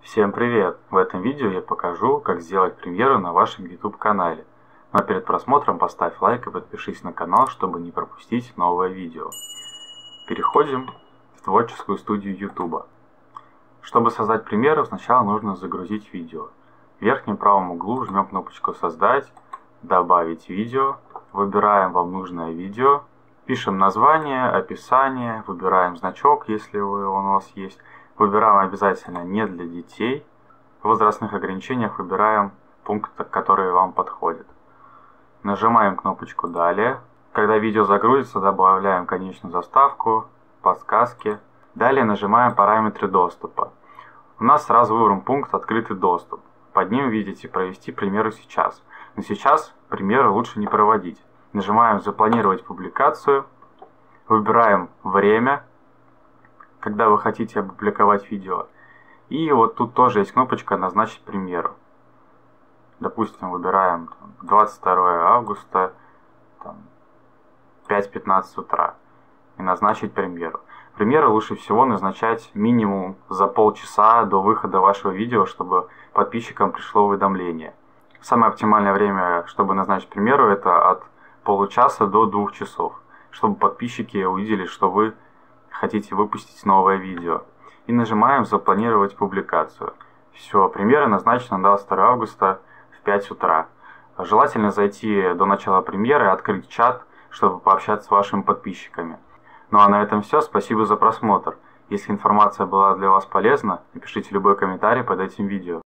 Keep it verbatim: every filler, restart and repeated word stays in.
Всем привет! В этом видео я покажу, как сделать премьеру на вашем YouTube канале. Но перед просмотром поставь лайк и подпишись на канал, чтобы не пропустить новое видео. Переходим в творческую студию YouTube. Чтобы создать премьеру, сначала нужно загрузить видео. В верхнем правом углу жмем кнопочку «Создать», «Добавить видео», выбираем вам нужное видео, пишем название, описание, выбираем значок, если он у вас есть. Выбираем обязательно «Не для детей». В возрастных ограничениях выбираем пункты, которые вам подходят. Нажимаем кнопочку «Далее». Когда видео загрузится, добавляем конечную заставку, подсказки. Далее нажимаем «Параметры доступа». У нас сразу выбран пункт «Открытый доступ». Под ним видите «Провести премьеру сейчас». Но сейчас премьеру лучше не проводить. Нажимаем «Запланировать публикацию». Выбираем время, когда вы хотите опубликовать видео. И вот тут тоже есть кнопочка «Назначить премьеру». Допустим, выбираем двадцать второе августа, пять пятнадцать утра. И назначить премьеру. Премьеру лучше всего назначать минимум за полчаса до выхода вашего видео, чтобы подписчикам пришло уведомление. Самое оптимальное время, чтобы назначить премьеру, это от получаса до двух часов. Чтобы подписчики увидели, что вы хотите выпустить новое видео. И нажимаем «Запланировать публикацию». Все, премьера назначена на двадцать второе августа в пять утра. Желательно зайти до начала премьеры и открыть чат, чтобы пообщаться с вашими подписчиками. Ну а на этом все. Спасибо за просмотр. Если информация была для вас полезна, напишите любой комментарий под этим видео.